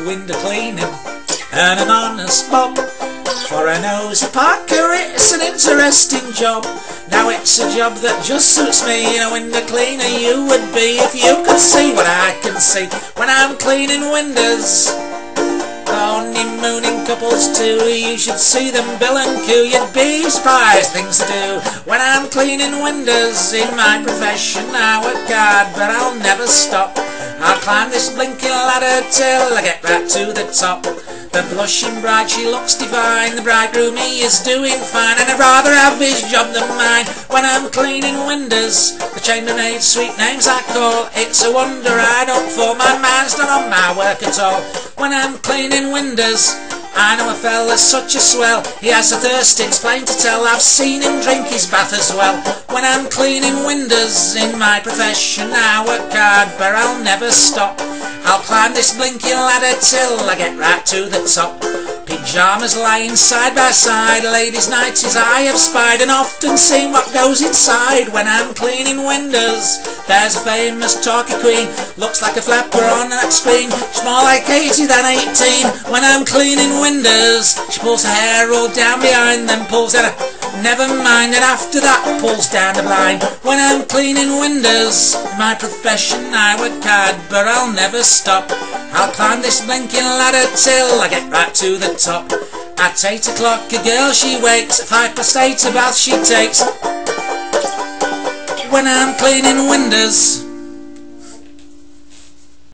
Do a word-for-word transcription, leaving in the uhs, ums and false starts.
window cleaning, and an honest bob. For a nosy Parker, it's an interesting job. Now it's a job that just suits me. A window cleaner you would be if you could see what I can see when I'm cleaning windows. Honeymooning couples too, you should see them bill and coo. You'd be surprised things to do when I'm cleaning windows. In my profession I work hard, but I'll never stop. I'll climb this blinking ladder till I get right to the top. The blushing bride, she looks divine. The bridegroom, he is doing fine, and I'd rather have his job than mine when I'm cleaning windows. The chambermaid's sweet names I call. It's a wonder I don't fall. My mind's not on my work at all when I'm cleaning windows. I know a fella's such a swell. He has a thirst, it's plain to tell. I've seen him drink his bath as well when I'm cleaning windows. In my profession I work hard, but I'll never stop. I'll climb this blinking ladder till I get right to the top. Pyjamas lying side by side, ladies' nighties I have spied, and often seen what goes inside when I'm cleaning windows. There's a famous talky queen, looks like a flapper on that screen. She's more like eighty than eighteen when I'm cleaning windows. She pulls her hair all down behind, then pulls out a never mind, and after that pulls down the blind when I'm cleaning windows. My profession I work hard, but I'll never stop. I'll climb this blinking ladder till I get right to the top. At eight o'clock a girl she wakes, at five past eight a bath she takes when I'm cleaning windows.